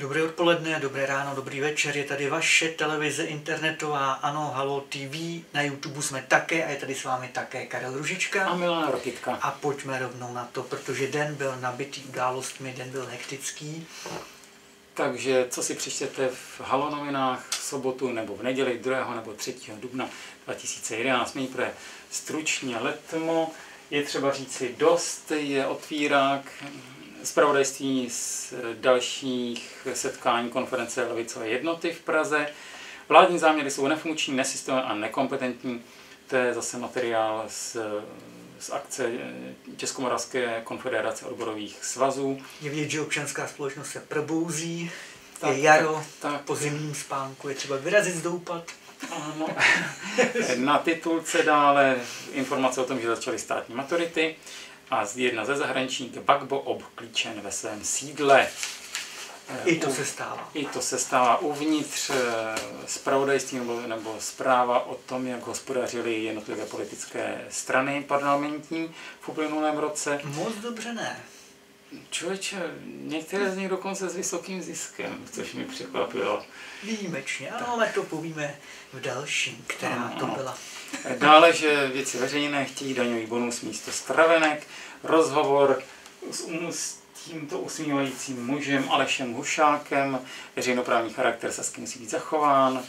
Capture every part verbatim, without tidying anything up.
Dobré odpoledne, dobré ráno, dobrý večer, je tady vaše televize internetová, ano, Halo T V, na YouTube jsme také a je tady s vámi také Karel Růžička. A Milana Rokytka. A pojďme rovnou na to, protože den byl nabitý událostmi, den byl hektický. Takže co si přečtěte v Halo novinách v sobotu nebo v neděli druhého nebo třetího dubna dva tisíce jedenáct. Nejprve stručně letmo, je třeba říci dost, je otvírák zpravodajství z dalších setkání konference Levicové jednoty v Praze. Vládní záměry jsou nefunkční, nesystémové a nekompetentní. To je zase materiál z, z akce Českomoravské konfederace odborových svazů. Je vidět, že občanská společnost se probouzí, tak, je jaro, tak, tak, po zimním spánku je třeba vyrazit zdoupat. Ano. Na titulce dále informace o tom, že začaly státní maturity. A jedna ze zahraničí, Gbagbo obklíčen ve svém sídle. I to se stává. I to se stává uvnitř zpravodajství nebo, nebo zpráva o tom, jak hospodařily jednotlivé politické strany parlamentní v uplynulém roce. Moc dobře ne. Člověče, některé z nich dokonce s vysokým ziskem, což mi překvapilo. Výjimečně, ano, ale to povíme v dalším, která ano, to byla. Dále, že věci veřejné chtějí daňový bonus místo stravenek, rozhovor s, s tímto usmívajícím mužem Alešem Hušákem, veřejnoprávní charakter Sazky musí být zachován.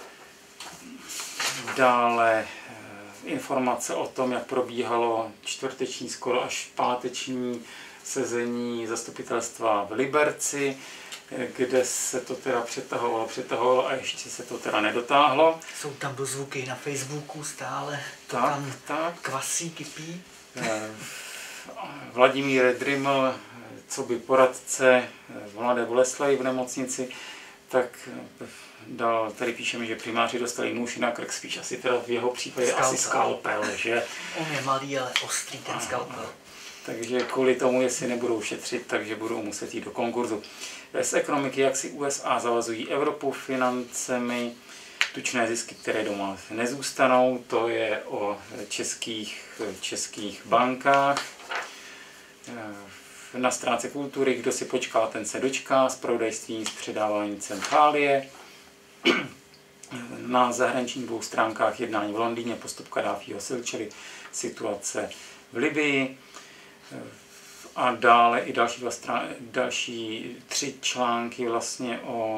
Dále informace o tom, jak probíhalo čtvrteční, skoro až páteční sezení zastupitelstva v Liberci, kde se to teda přetahovalo, přetahovalo a ještě se to teda nedotáhlo. Jsou tam dozvuky na Facebooku stále, to tak, tam tak. kvasí, kypí. Vladimír Dryml, co by poradce v Mladé Boleslavi v nemocnici, tak dal, tady píšeme, že primáři dostali nůž na krk, spíš asi teda v jeho případě skalpel. asi skalpel, že? On je malý, ale ostrý ten skalpel. Takže kvůli tomu, jestli nebudou šetřit, takže budou muset jít do konkurzu. Z ekonomiky, jak si U S A zavazují Evropu financemi, tučné zisky, které doma nezůstanou, to je o českých, českých bankách. Na stránce kultury, kdo si počká, ten se dočká, zpravodajství z předávání centrálie. Na zahraničních dvou stránkách jednání v Londýně, postup Kaddáfího sil, čili situace v Libyi. A dále i další, dva strán, další tři články vlastně o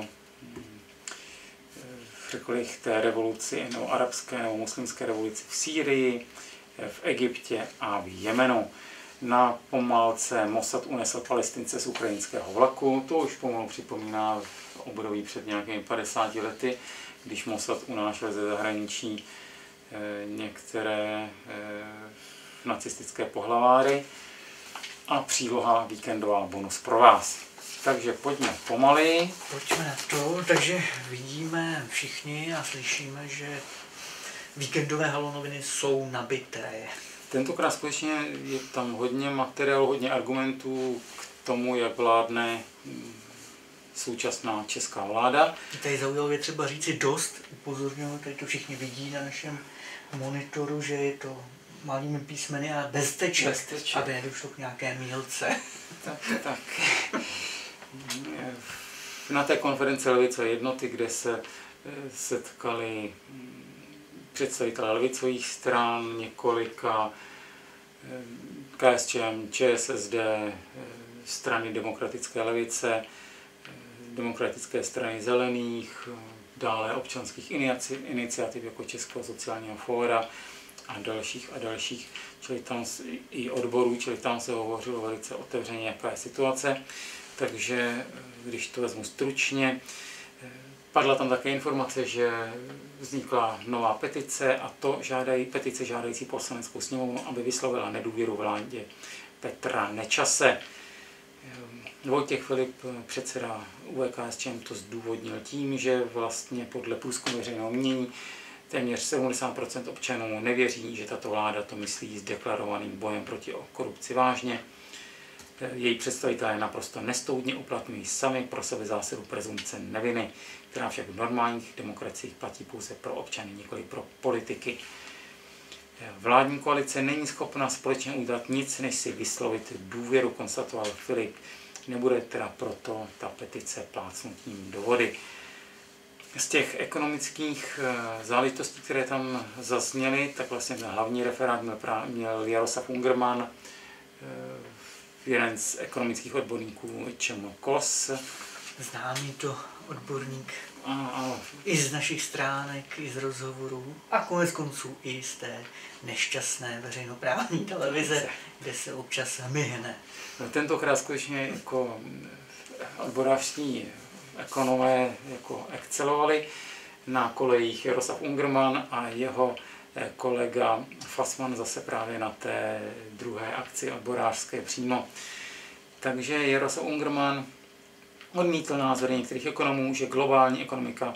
řekl bych, té revoluci, nebo arabské nebo muslimské revoluci v Sýrii, v Egyptě a v Jemenu. Na pomálce Mossad unesl Palestince z ukrajinského vlaku. To už pomalu připomíná v období před nějakými padesáti lety, když Mossad unášel ze zahraničí některé nacistické pohlaváry. A příloha víkendová bonus pro vás. Takže pojďme pomaleji. Pojďme na to, takže vidíme všichni a slyšíme, že víkendové Halo noviny jsou nabité. Tentokrát skutečně je tam hodně materiálu, hodně argumentů k tomu, jak vládne současná česká vláda. Tady zaujalo třeba říci dost, upozorňuji, tady to všichni vidí na našem monitoru, že je to malými písmeny a bez teček, bez teček, aby nedošlo k nějaké mýlce. Tak, tak. Na té konferenci Levicové jednoty, kde se setkali představitelé levicových stran, několika K S Č M, Č S S D, strany demokratické levice, demokratické strany zelených, dále občanských iniciativ jako Českého sociálního fóra a dalších a dalších, čili tam i odborů, čili tam se hovořilo velice otevřeně, jaká je situace. Takže když to vezmu stručně, padla tam také informace, že vznikla nová petice a to žádají, petice žádající Poslaneckou sněmovnu, aby vyslovila nedůvěru vládě Petra Nečase. Vojtěch Filip, předseda U E K S Č M, to zdůvodnil tím, že vlastně podle průzkumu veřejného mínění téměř sedmdesát procent občanů nevěří, že tato vláda to myslí s deklarovaným bojem proti korupci vážně. Její představitelé naprosto nestoudně uplatňují sami pro sebe zásadu prezumpce neviny, která však v normálních demokraciích platí pouze pro občany, nikoli pro politiky. Vládní koalice není schopna společně udělat nic, než si vyslovit důvěru, konstatoval Filip. nebude teda proto ta petice plácnutím do vody. Z těch ekonomických záležitostí, které tam zazněly, tak vlastně ten hlavní referát měl, měl Jaroslav Ungermann, jeden z ekonomických odborníků ČM KOS. Známý to odborník. Ano, ano. I z našich stránek, i z rozhovorů a konec konců i z té nešťastné veřejnoprávní televize, kde se občas myhne. No, tentokrát skutečně jako odborářští ekonomé jako excelovali. Na kolejích Jaroslav Ungermann a jeho kolega Fassmann zase právě na té druhé akci odborářské přímo. Takže Jaroslav Ungermann odmítl názory některých ekonomů, že globální ekonomika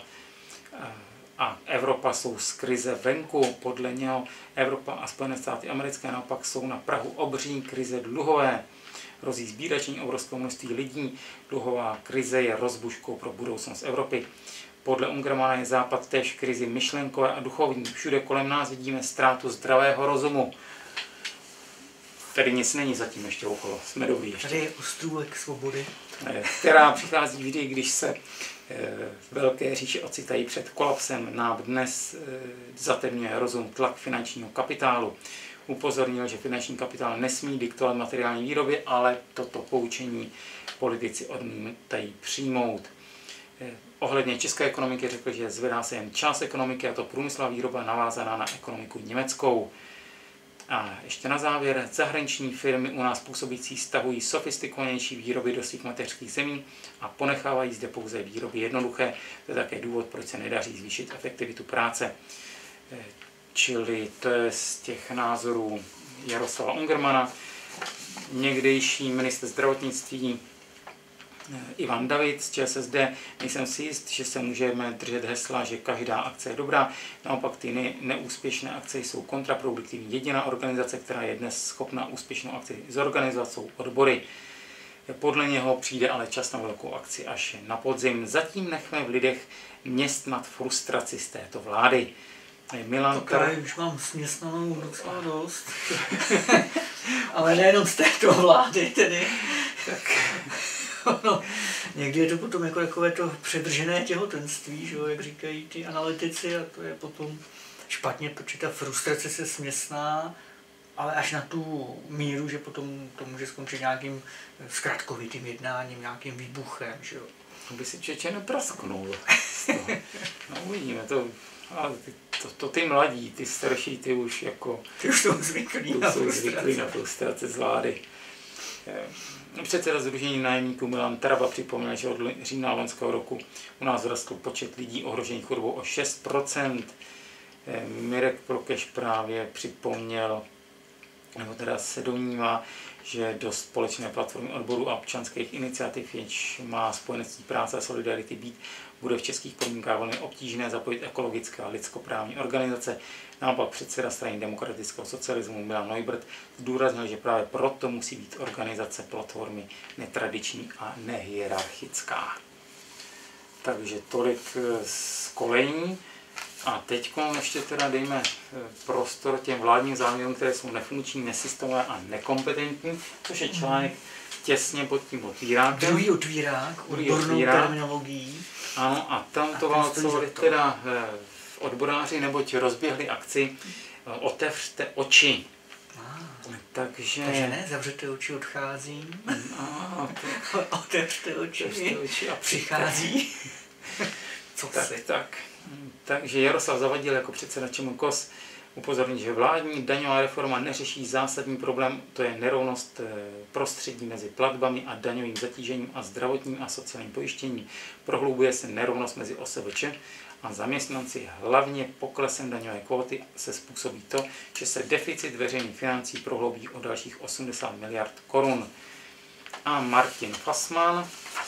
a Evropa jsou z krize venku. Podle něho Evropa a Spojené státy americké naopak jsou na prahu obří krize dluhové. Hrozí zbíračení obrovského množství lidí. Dluhová krize je rozbuškou pro budoucnost Evropy. Podle Ungermanna je Západ též v krizi myšlenkové a duchovní. Všude kolem nás vidíme ztrátu zdravého rozumu. Tady nic není zatím ještě okolo, jsme dobrý ještě. Tady je ostrůvek svobody. Která přichází vždy, když se velké říše ocitají před kolapsem. Nám dnes zatemňuje rozum tlak finančního kapitálu. Upozornil, že finanční kapitál nesmí diktovat materiální výrobě, ale toto poučení politici odmítají přijmout. Ohledně české ekonomiky řekl, že zvedá se jen část ekonomiky, a to průmyslová výroba navázaná na ekonomiku německou. A ještě na závěr, zahraniční firmy u nás působící stahují sofistikovanější výroby do svých mateřských zemí a ponechávají zde pouze výroby jednoduché. To je také důvod, proč se nedaří zvýšit efektivitu práce. Čili to je z těch názorů Jaroslava Ungermanna. Někdejší ministr zdravotnictví Ivan David z ČSSD, nejsem si jist, že se můžeme držet hesla, že každá akce je dobrá. Naopak ty ne- neúspěšné akce jsou kontraproduktivní. Jediná organizace, která je dnes schopna úspěšnou akci zorganizovat, jsou odbory. Podle něho přijde ale čas na velkou akci až na podzim. Zatím nechme v lidech měst nad frustraci z této vlády. Milan to kraj už mám směsnanou docela dost. Ale nejenom z této vlády tedy. Tak. No, někdy je to potom jako takové to předržené těhotenství, že jo, jak říkají ty analytici, a to je potom špatně, protože ta frustrace se směsná, ale až na tu míru, že potom to může skončit nějakým zkratkovitým jednáním, nějakým výbuchem, že jo. To by si čeče neprasknul. No uvidíme, to, ale ty, to, to ty mladí, ty starší, ty už jako... Ty už jsou zvyklí na frustrace. na frustrace z vlády. Předseda Sdružení nájemníků Milan Traba připomněl, že od října loňského roku u nás vzrostl počet lidí ohrožených chudobou o šest procent. Mirek Prokeš právě připomněl, nebo teda se domnívá, že do společné platformy odborů a občanských iniciativ, jenž má spojenectví práce a solidarity být, bude v českých podmínkách velmi obtížné zapojit ekologické a lidskoprávní organizace. Naopak předseda strany demokratického socialismu Milan Neubert zdůraznil, že právě proto musí být organizace platformy netradiční a nehierarchická. Takže tolik z kolejní. A teď ještě teda dejme prostor těm vládním záměrům, které jsou nefunkční, nesystémové a nekompetentní, což je článek těsně pod tím otvírákem. Druhý otvírák, odbornou terminologií. Ano, a tam to válcovali teda odboráři, neboť rozběhli akci Otevřte oči. Ah, takže... takže ne, zavřete oči, odcházím. A, to... Otevřte oči, Otevřte oči a přichází. Co tak, si? tak. Takže Jaroslav Zavadil jako předseda ČM KOS upozorní, že vládní daňová reforma neřeší zásadní problém, to je nerovnost prostředí mezi platbami a daňovým zatížením a zdravotním a sociálním pojištěním. Prohloubuje se nerovnost mezi O S V Č a zaměstnanci. Hlavně poklesem daňové kvóty se způsobí to, že se deficit veřejných financí prohloubí o dalších osmdesát miliard korun. A Martin Fassmann,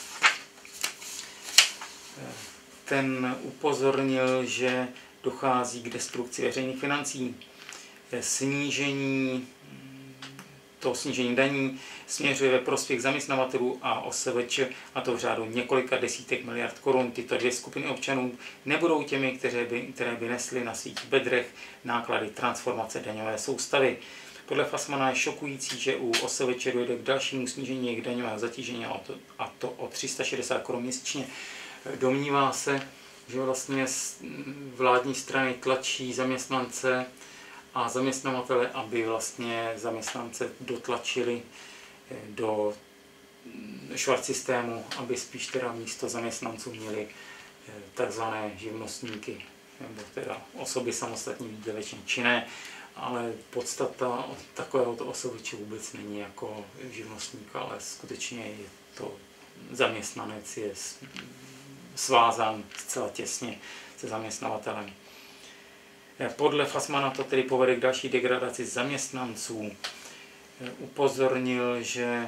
ten upozornil, že dochází k destrukci veřejných financí, snížení, to snížení daní směřuje ve prospěch zaměstnavatelů a O S V Č, a to v řádu několika desítek miliard korun. Tyto dvě skupiny občanů nebudou těmi, které by, které by nesly na svých bedrech náklady transformace daňové soustavy. Podle Fassmana je šokující, že u O S V Č dojde k dalšímu snížení jejich daňového zatížení, a to, a to o tři sta šedesát korun měsíčně. Domnívá se, že vlastně vládní strany tlačí zaměstnance a zaměstnavatele, aby vlastně zaměstnance dotlačili do švart systému, aby spíš teda místo zaměstnanců měli takzvané živnostníky, nebo teda osoby samostatně výdělečně činné, ale podstata takovéhoto osobiče vůbec není jako živnostník, ale skutečně je to zaměstnanec, je svázán zcela těsně se zaměstnavatelem. Podle Fassmana to tedy povede k další degradaci zaměstnanců. Upozornil, že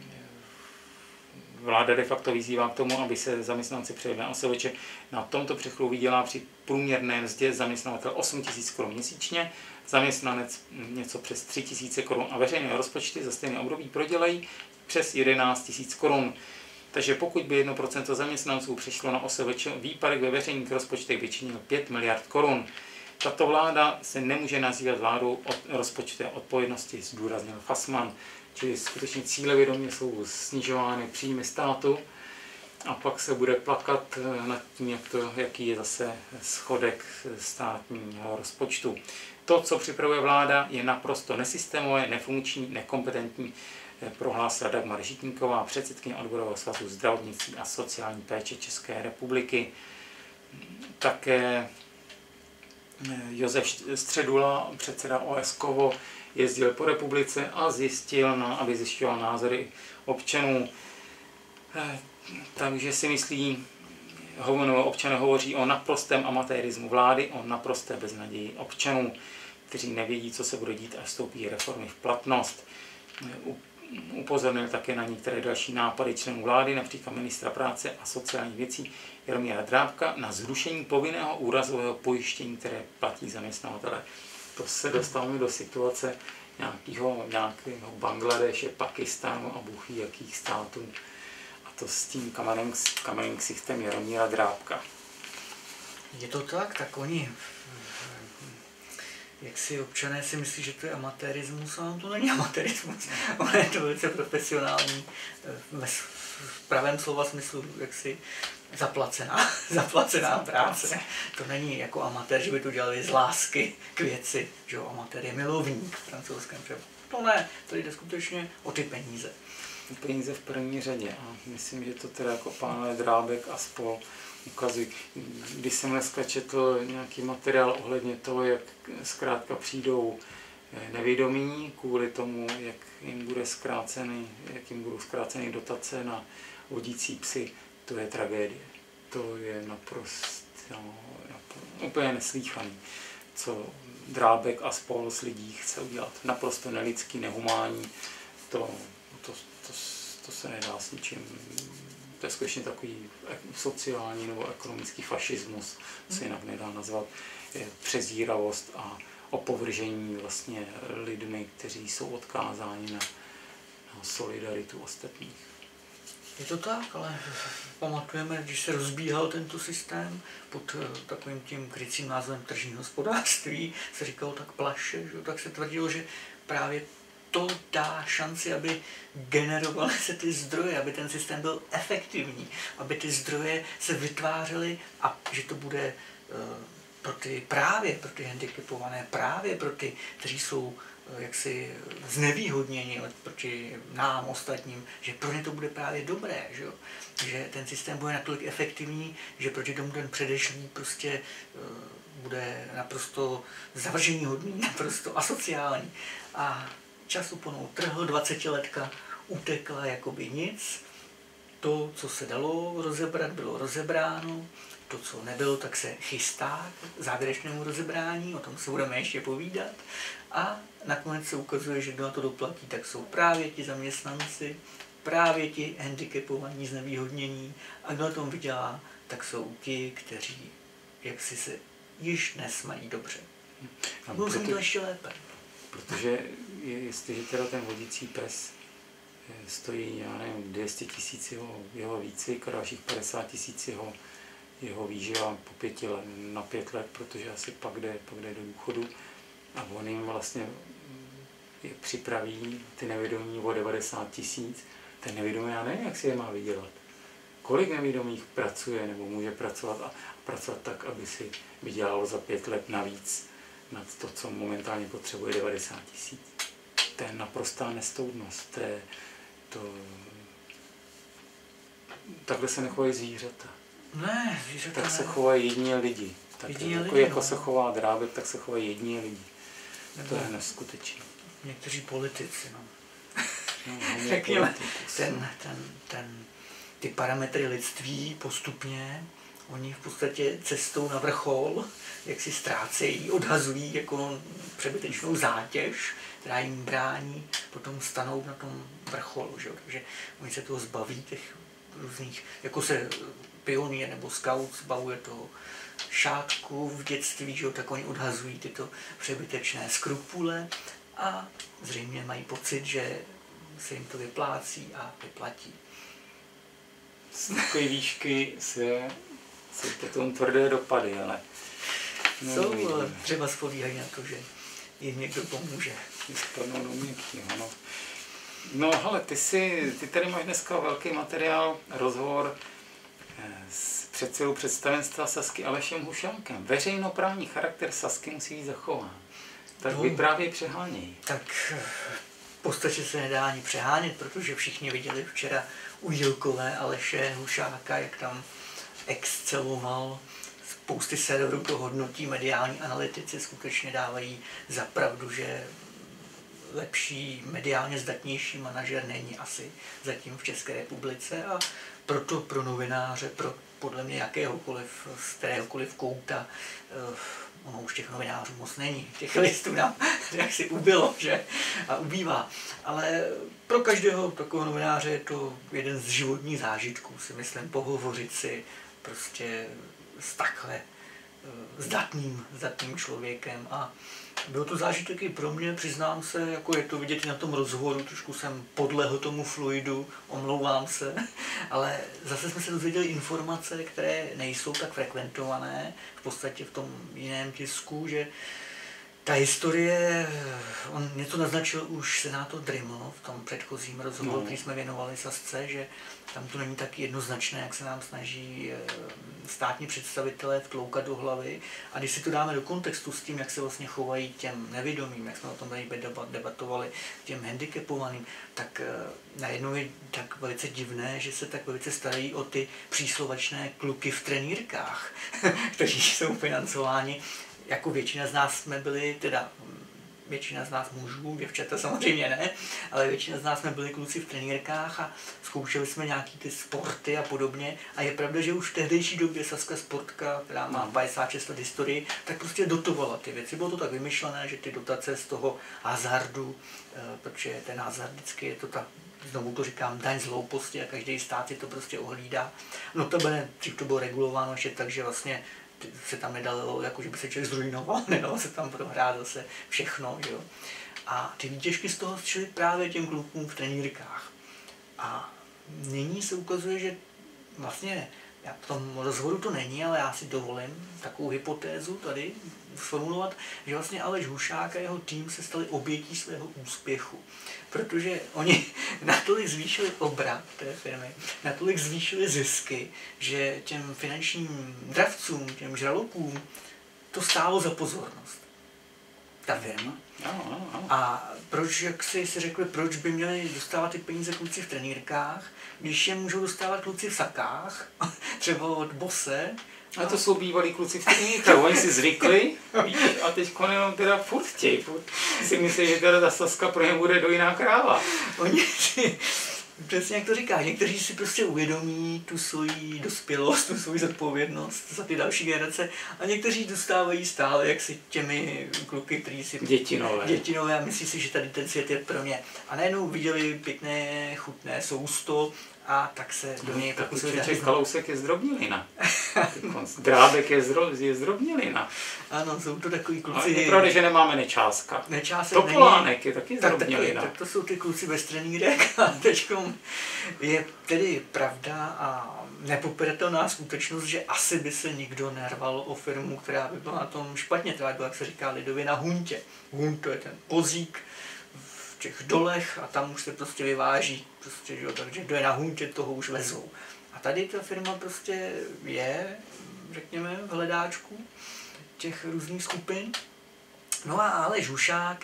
vláda de facto vyzývá k tomu, aby se zaměstnanci přejeli na O S V Č. Na tomto přechlu vydělá při průměrné mzdě zaměstnavatel osm tisíc korun měsíčně, zaměstnanec něco přes tři tisíce korun a veřejné rozpočty za stejné období prodělají přes jedenáct tisíc korun. Takže pokud by jedno procento zaměstnanců přešlo na O S V Č, výpadek ve veřejných rozpočtech by činil pět miliard korun. Tato vláda se nemůže nazývat vládou od rozpočtové odpovědnosti, zdůraznil Fassmann. Čili skutečně cílevědomě jsou snižovány příjmy státu a pak se bude plakat nad tím, jak to, jaký je zase schodek státního rozpočtu. To, co připravuje vláda, je naprosto nesystémové, nefunkční, nekompetentní, prohlásila Dagmar Žitníková, předsedkyně Odborového svazu zdravotnictví a sociální péče České republiky. Také Josef Středula, předseda O S Kovo, jezdil po republice a zjistil, no, aby zjišťoval názory občanů. Takže si myslí, občané hovoří o naprostém amatérismu vlády, o naprosté beznaději občanů, kteří nevědí, co se bude dít, až vstoupí reformy v platnost. Upozornil také na některé další nápady členů vlády, například ministra práce a sociálních věcí Jaromíra Drábka, na zrušení povinného úrazového pojištění, které platí zaměstnavatele. To se dostáváme do situace nějakého, nějakého Bangladeše, Pakistánu a bůh ví jakých států. A to s tím kamenem ksichtem Jaromíra Drábka. Je to tak, tak oni, jak si občané si myslí, že to je amatérismus, ale to není amatérismus. Ono je to velice profesionální, v pravém slova smyslu, jak si zaplacená, zaplacená práce. To není jako amatér, že by to dělali z lásky k věci, že jo, amatér je milovník v francouzském převodu. To ne, to jde skutečně o ty peníze. Peníze v první řadě a myslím, že to teda jako pánové Drábek a spol ukazují. Když jsem dneska četl nějaký materiál ohledně toho, jak zkrátka přijdou nevědomí kvůli tomu, jak jim bude zkrácený, jak jim budou zkráceny dotace na vodící psy, to je tragédie. To je naprosto no, úplně neslýchaný, co Drábek a spol s lidí chce udělat. Naprosto nelidský, nehumánní, to, to, to, to se nedá s ničím. To je skutečně takový sociální nebo ekonomický fašismus, se jinak nedá nazvat, je přezíravost a opovržení vlastně lidmi, kteří jsou odkázáni na, na solidaritu ostatních. Je to tak, ale pamatujeme, když se rozbíhal tento systém pod takovým tím krycím názvem tržní hospodářství, se říkalo tak plaše, že? Tak se tvrdilo, že právě to dá šanci, aby generovaly se ty zdroje, aby ten systém byl efektivní, aby ty zdroje se vytvářely a že to bude pro ty, právě pro ty handicapované, právě pro ty, kteří jsou jaksi znevýhodněni proti nám ostatním, že pro ně to bude právě dobré, že, jo? Že ten systém bude natolik efektivní, že proti tomu ten předešlý prostě uh, bude naprosto zavrženíhodný, naprosto asociální. A čas uponou trhl, dvacetiletka utekla jakoby nic, to, co se dalo rozebrat, bylo rozebráno, to, co nebylo, tak se chystá k závěrečnému rozebrání, o tom se budeme ještě povídat. A nakonec se ukazuje, že kdo na to doplatí, tak jsou právě ti zaměstnanci, právě ti handicapovaní, znevýhodnění. A kdo na tom vydělá, tak jsou ti, kteří jaksi se již dnes mají dobře. A budou se mít to ještě lépe. Protože jestliže teda ten vodící pes stojí, já nevím, dvě stě tisíc jeho, jeho výcvik a dalších padesát tisíc jeho, jeho výživa po pěti let, na pět let, protože asi pak jde, pak jde do důchodu a on jim vlastně je připraví ty nevědomí o devadesát tisíc, ten nevědomý, já nevím, jak si je má vydělat. Kolik nevědomých pracuje nebo může pracovat a pracovat tak, aby si vydělalo za pět let navíc nad to, co momentálně potřebuje devadesát tisíc. To je naprostá nestoudnost. To je, to... Takhle se nechovají zvířata. Ne, zvířata Tak ne. se chovají jediní lidi. Tak Jediní jako, lidi, jako no. se chová drábek, tak se chovají jediní lidi. Nebo To je neskutečné. někteří politici, no. No, Řekněme, ten, ten, ten, ty parametry lidství postupně, oni v podstatě cestou na vrchol, jak si ztrácejí, odhazují jako přebytečnou zátěž, která jim brání potom stanout na tom vrcholu. Že? Takže oni se toho zbaví těch různých, jako se pionýr nebo scout zbavuje toho šátku v dětství, že? Tak oni odhazují tyto přebytečné skrupule a zřejmě mají pocit, že se jim to vyplácí a vyplatí. Z takové výšky se, se potom tvrdé dopady, ale... No, jsou, ale třeba spovíhají na to, že jim někdo pomůže. Spadnou do měkkýho, no. No, hele, ty, si, ty tady máš dneska velký materiál, rozhovor s předsedou představenstva Sazky Alešem Hušákem. Veřejnoprávní charakter Sazky musí být zachován. Tak No. vyprávěj přeháněj. Tak v podstatě se nedá ani přehánět, protože všichni viděli včera u Jílkové Aleše Hušáka, jak tam exceloval. Spousty serverů to hodnotí, mediální analytici skutečně dávají za pravdu, že lepší, mediálně zdatnější manažer není asi zatím v České republice a proto pro novináře, pro podle mě jakéhokoliv, z kteréhokoliv kouta, ono už těch novinářů moc není, těch listů nám jaksi ubylo, že? A ubývá. Ale pro každého takového novináře je to jeden z životních zážitků, si myslím, pohovořit si prostě s takhle zdatným, zdatným člověkem a byl to zážitek i pro mě, přiznám se, jako je to vidět i na tom rozhovoru, trošku jsem podlehl tomu fluidu, omlouvám se, ale zase jsme se dozvěděli informace, které nejsou tak frekventované, v podstatě v tom jiném tisku, že ta historie, on něco naznačil už senátor Dryml v tom předchozím rozhovoru, no. který jsme věnovali Sazce, že tam to není tak jednoznačné, jak se nám snaží státní představitelé vtloukat do hlavy. A když si to dáme do kontextu s tím, jak se vlastně chovají těm nevědomým, jak jsme o tom tady debatovali, těm handicapovaným, tak najednou je tak velice divné, že se tak velice starají o ty příslovačné kluky v trenýrkách, kteří jsou financováni. Jako většina z nás jsme byli, teda většina z nás mužů, děvčata samozřejmě ne, ale většina z nás jsme byli kluci v trenýrkách a zkoušeli jsme nějaký ty sporty a podobně. A je pravda, že už v tehdejší době Sazka Sportka, která má padesát šest let historii, tak prostě dotovala ty věci. Bylo to tak vymyšlené, že ty dotace z toho hazardu, protože ten hazard vždycky je to ta, znovu to říkám, daň z hlouposti a každý stát si to prostě ohlídá. No to bude, to bylo regulováno ještě tak, že vlastně se tam nedalo, jako že by se člověk zrujnoval, nedalo se tam prohrát zase všechno, jo. A ty výtěžky z toho šly právě těm klukům v trenýrkách. A nyní se ukazuje, že vlastně, v tom rozhovoru to není, ale já si dovolím takovou hypotézu tady formulovat, že vlastně Aleš Hušák a jeho tým se stali obětí svého úspěchu. Protože oni natolik zvýšili obrat té firmy, natolik zvýšili zisky, že těm finančním dravcům, těm žralokům, to stálo za pozornost. Ta firma. Ano, ano, ano. A proč, jak si, si řekli, proč by měli dostávat ty peníze kluci v trenýrkách, když je můžou dostávat kluci v sakách, třeba od Bose. A to jsou bývalí kluci v trenýrkách, oni si zvykli, víš, a teď jenom teda furt chtějí, furt si myslí, že teda ta Sazka pro ně bude dojná kráva. Oni si, přesně jak to říkáš, někteří si prostě uvědomí tu svoji dospělost, tu svoji zodpovědnost za ty další generace a někteří dostávají stále jaksi těmi kluky, kteří si... Dětinové. Dětinové a myslí si, že tady ten svět je pro ně. A najednou viděli pěkné, chutné sousto a tak se do něj no, pokusili zahrnout. Kalousek je zdrobnělina. Drábek je, zdro, je zdrobnělina. Ano, jsou to takový kluci... Ale je pravda, že nemáme Nečáska. Nečásek Topolánek je taky tak, zdrobnělina. tak, tak to jsou ty kluci bez trenýrek a teďkom je tedy pravda a nepopiratelná skutečnost, že asi by se nikdo nerval o firmu, která by byla na tom špatně, která by byla, jak se říká lidově, na huntě. Hunt to je ten pozík v těch dolech a tam už se prostě vyváží, prostě, jo, takže kdo je na huntě, toho už vezou. A tady ta firma prostě je, řekněme, v hledáčku těch různých skupin. No a Aleš Hušák,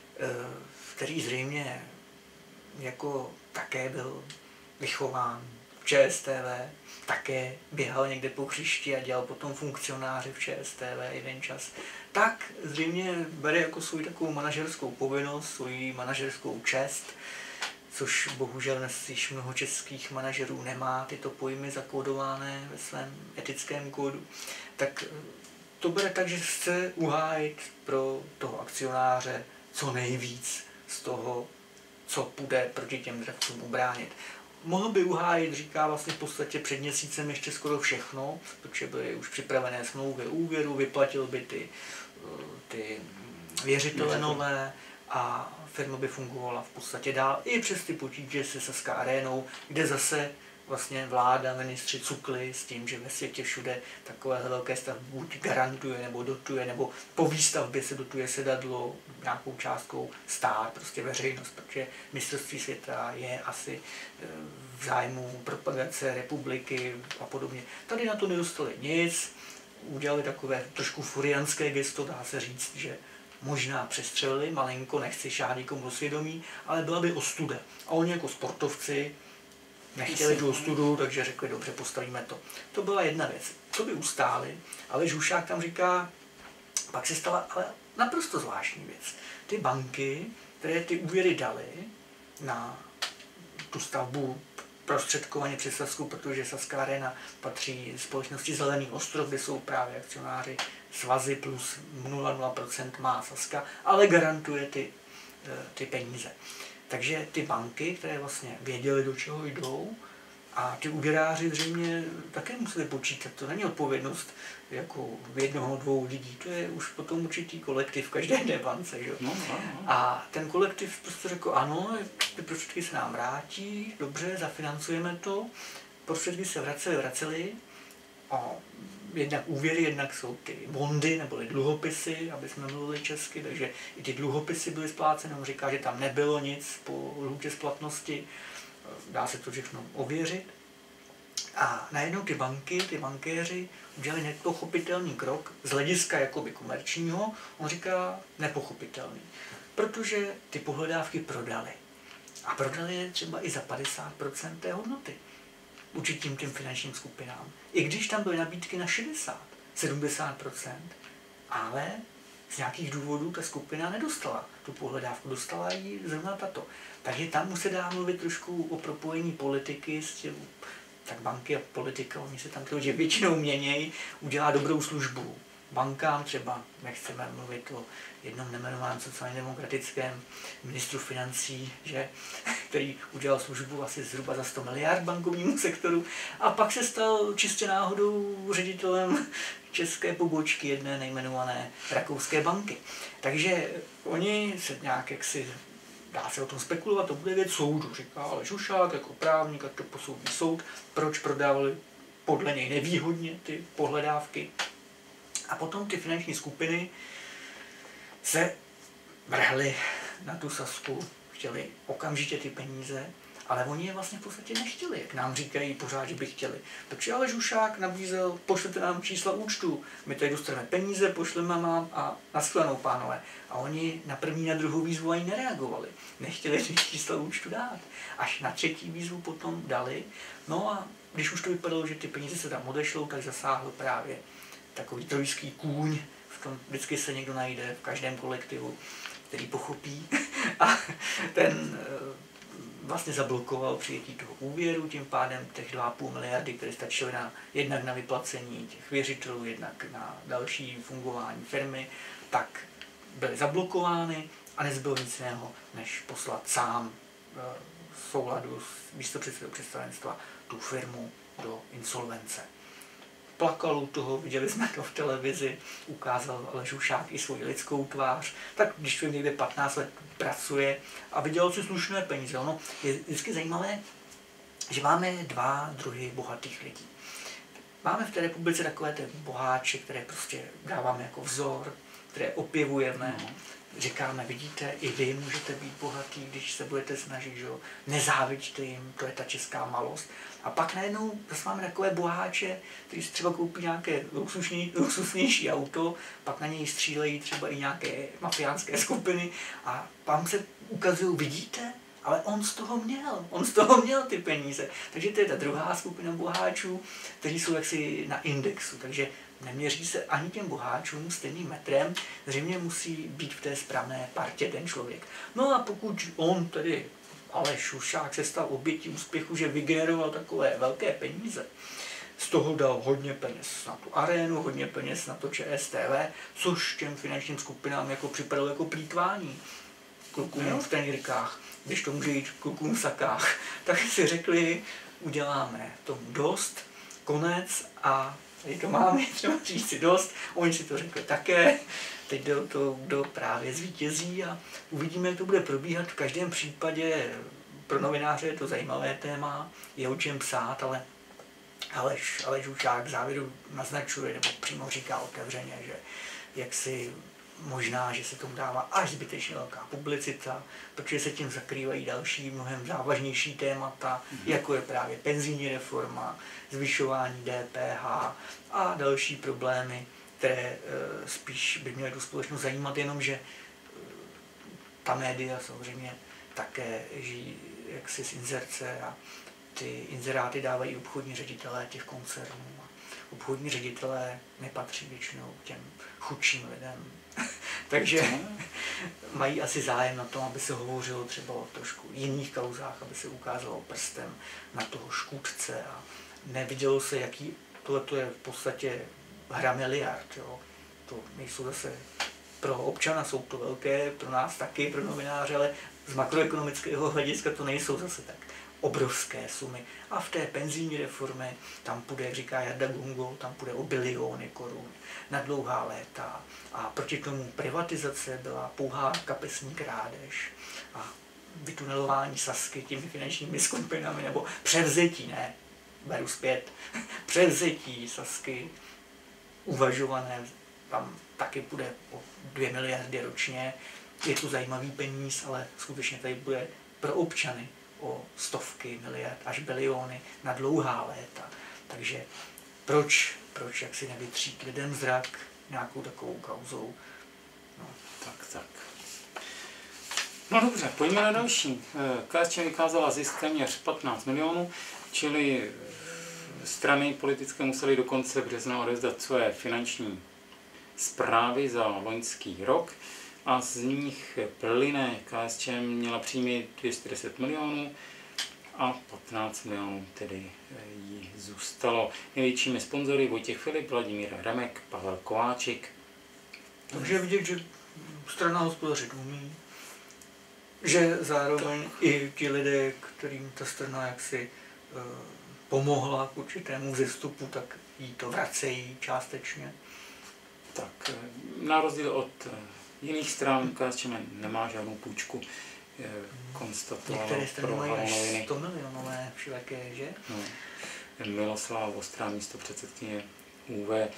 který zřejmě jako také byl vychován v ČSTV, také běhal někde po hřišti a dělal potom funkcionáře v ČSTV jeden čas, tak zřejmě bere jako svou takovou manažerskou povinnost, svou manažerskou čest, což bohužel dnes již mnoho českých manažerů nemá tyto pojmy zakódované ve svém etickém kódu, tak to bere tak, že chce uhájit pro toho akcionáře co nejvíc z toho, co půjde proti těm dravcům ubránit. Mohl by uhájit, říká vlastně v podstatě před měsícem ještě skoro všechno, protože byly už připravené smlouvy úvěru, vyplatil by ty, ty věřitele nové a firma by fungovala v podstatě dál i přes ty potíže se Sazka Arénou, kde zase vlastně vláda, ministři cukli s tím, že ve světě všude takové velké stavby buď garantuje nebo dotuje, nebo po výstavbě se dotuje sedadlo nějakou částkou stát, prostě veřejnost, protože mistrovství světa je asi v zájmu propagace republiky a podobně. Tady na to nedostali nic, udělali takové trošku furianské gesto, dá se říct, že možná přestřelili, malinko, nechci šáhat nikomu do svědomí, ale byla by ostuda. A oni jako sportovci nechtěli tu ostudu, takže řekli, dobře, postavíme to. To byla jedna věc. Co by ustáli, ale Hušák tam říká, pak se stala ale naprosto zvláštní věc. Ty banky, které ty úvěry daly na tu stavbu prostředkovaně přes Sazku, protože Sazka Arena patří společnosti Zelený ostrov, kde jsou právě akcionáři svazy plus nula celá nula procent má Sazka, ale garantuje ty, ty peníze. Takže ty banky, které vlastně věděly, do čeho jdou, a ty úvěráři zřejmě také museli počítat. To není odpovědnost jako jednoho, dvou lidí, to je už potom určitý kolektiv v každé jedné bance. Že? No, no, no. A ten kolektiv prostě řekl, ano, ty prostředky se nám vrátí, dobře, zafinancujeme to, prostředky se vracely, vracely, a jednak úvěry, jednak jsou ty bondy neboli dluhopisy, aby jsme mluvili česky, takže i ty dluhopisy byly spláceny. On říká, že tam nebylo nic po lhůtě splatnosti, dá se to všechno ověřit. A najednou ty banky, ty bankéři udělali nepochopitelný krok z hlediska jakoby komerčního, on říká nepochopitelný, protože ty pohledávky prodali. A prodali je třeba i za padesát procent té hodnoty určitým těm finančním skupinám. I když tam byly nabídky na šedesát, sedmdesát procent, ale z nějakých důvodů ta skupina nedostala tu pohledávku, dostala ji zrovna tato. Takže tam se dá mluvit trošku o propojení politiky s tím, tak banky a politika, oni se tam to, že většinou měnějí, udělá dobrou službu bankám, třeba nechceme mluvit o jednom nejmenovaném sociálně demokratickém ministru financí, že, který udělal službu asi zhruba za sto miliard bankovnímu sektoru a pak se stal čistě náhodou ředitelem české pobočky jedné nejmenované rakouské banky. Takže oni se nějak jaksi, dá se o tom spekulovat, to bude věc soudu, říká Aleš Hušák jako právník, ať to posoudí soud, proč prodávali podle něj nevýhodně ty pohledávky. A potom ty finanční skupiny se vrhly na tu Sazku, chtěli okamžitě ty peníze, ale oni je vlastně v podstatě nechtěli, jak nám říkají pořád, že by chtěli. Takže Aleš Hušák nabízel, pošlete nám čísla účtu, my tady dostaneme peníze, pošleme vám a nashledanou, pánové. A oni na první, na druhou výzvu ani nereagovali. Nechtěli ty čísla účtu dát. Až na třetí výzvu potom dali. No a když už to vypadalo, že ty peníze se tam odešlou, tak zasáhl právě takový trojský kůň, v tom vždycky se někdo najde v každém kolektivu, který pochopí a ten vlastně zablokoval přijetí toho úvěru, tím pádem těch dva a půl miliardy, které stačily na, jednak na vyplacení těch věřitelů, jednak na další fungování firmy, tak byly zablokovány a nezbylo nic jiného, než poslat sám v souladu s místopředsedou představenstva tu firmu do insolvence. Plakal u toho, viděli jsme to v televizi, ukázal Aleš Hušák i svou lidskou tvář, tak když člověk někde patnáct let pracuje a vydělal si slušné peníze. Ono je vždycky zajímavé, že máme dva druhy bohatých lidí. Máme v té republice takové ty boháče, které prostě dáváme jako vzor, které opěvujeme. No. Říkáme, vidíte, i vy můžete být bohatý, když se budete snažit, že jo, nezáviďte jim, to je ta česká malost. A pak najednou zase máme takové boháče, kteří si třeba koupí nějaké luxusnější auto, pak na něj střílejí třeba i nějaké mafiánské skupiny a vám se ukazují, vidíte, ale on z toho měl, on z toho měl ty peníze. Takže to je ta druhá skupina boháčů, kteří jsou jaksi na indexu. Takže neměří se ani těm boháčům stejným metrem, zřejmě musí být v té správné partě ten člověk. No a pokud on tedy, Aleš Ušák, se stal obětí úspěchu, že vygeneroval takové velké peníze, z toho dal hodně peněz na tu arénu, hodně peněz na to ČSTV, což těm finančním skupinám jako připadalo jako plýtvání. Klukům v trenýrkách, když to může jít klukům v sakách, tak si řekli, uděláme tomu dost, konec a tady to máme, třeba říct si dost, oni si to řekli také, teď jde o to, kdo právě zvítězí a uvidíme, jak to bude probíhat. V každém případě pro novináře je to zajímavé téma, je o čem psát, ale Aleš, Aleš Ušák v závěru naznačuje, nebo přímo říká otevřeně, že jak si možná, že se tomu dává až zbytečně velká publicita, protože se tím zakrývají další, mnohem závažnější témata, mm-hmm. jako je právě penzijní reforma, zvyšování D P H a další problémy, které e, spíš by měly tu společnost zajímat, jenom že e, ta média samozřejmě také žijí jaksi z inzerce a ty inzeráty dávají obchodní ředitelé těch koncernů. Obchodní ředitelé nepatří většinou těm chudším lidem. Takže mají asi zájem na tom, aby se hovořilo třeba o trošku jiných kauzách, aby se ukázalo prstem na toho škůdce a nevidělo se, jaký tohleto je v podstatě hra miliard. Jo. To nejsou zase pro občana, jsou to velké, pro nás taky, pro novináře, ale z makroekonomického hlediska to nejsou zase tak obrovské sumy. A v té penzijní reformě tam půjde, jak říká Jarda Gungo, tam půjde o biliony korun na dlouhá léta. A proti tomu privatizace byla pouhá kapesní krádež a vytunelování Sazky těmi finančními skupinami, nebo převzetí, ne, beru zpět, převzetí Sazky uvažované, tam taky půjde o dvě miliardy ročně. Je to zajímavý peníz, ale skutečně tady bude pro občany o stovky miliard až biliony na dlouhá léta. Takže proč, proč jak si nevytřít lidem zrak nějakou takovou kauzou? No. Tak, tak. No dobře, pojďme na další. K S Č vykázala zisk téměř patnáct milionů, čili strany politické musely do konce března odevzdat své finanční zprávy za loňský rok a z nich plyne K S Č měla příjmy dvě stě deset milionů a patnáct milionů tedy jí zůstalo. Největšími sponzory Vojtěch Filip, Vladimír Remek, Pavel Kováčik. Takže vidět, že strana hospodařit umí, že zároveň i ti lidé, kterým ta strana jaksi uh, pomohla k určitému vzestupu, tak jí to vracejí částečně. Tak na rozdíl od jiných stran K S Č nemá žádnou půjčku, konstatovala. Některé strany mají až sto milionové všelijaké, že? No. Miloslava Vostrá, místo předsedkyně U V.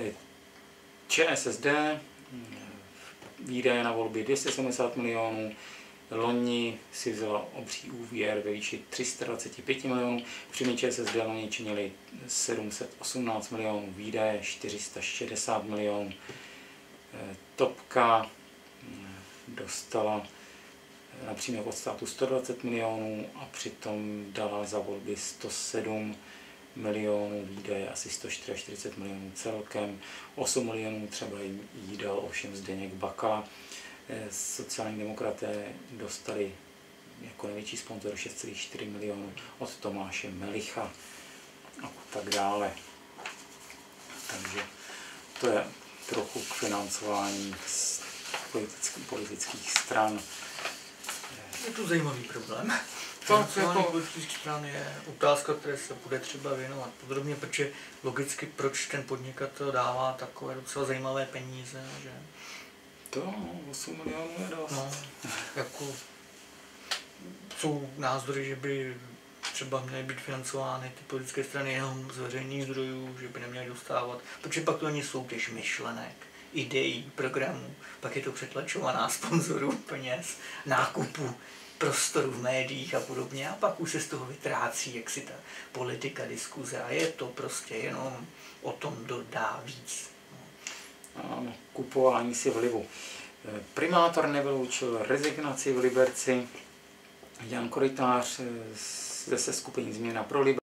Č S S D, výdaje na volby dvě stě sedmdesát milionů, loni si vzala obří úvěr ve výši tři sta dvacet pět milionů, příjmy Č S S D loni činili sedm set osmnáct milionů, výdaje čtyři sta šedesát milionů. Topka dostala na příjmech od státu sto dvacet milionů a přitom dala za volby sto sedm milionů, výdaje asi sto čtyřicet čtyři milionů celkem. osm milionů třeba jí dal ovšem Zdeněk Bakala. Sociální demokraté dostali jako největší sponzor šest celá čtyři milionů od Tomáše Melicha a tak dále. Takže to je trochu k financování politických, politických stran. Je to zajímavý problém. Financování jako... politických stran je otázka, které se bude třeba věnovat podrobně, protože logicky proč ten podnikatel dává takové docela zajímavé peníze, že? To osm milionů je dost. No, jako jsou názory, že by třeba měly být financovány ty politické strany jenom z veřejných zdrojů, že by neměly dostávat, protože pak to není soutěž myšlenek, ideí, programů, pak je to přetlačovaná sponzorů, peněz, nákupu, prostoru v médiích a podobně a pak už se z toho vytrácí jak si ta politika, diskuze a je to prostě jenom o tom, kdo dá víc. Ano, kupování si vlivu. Primátor nevyloučil rezignaci v Liberci. Jan Korytář ze seskupení Změna pro Liberci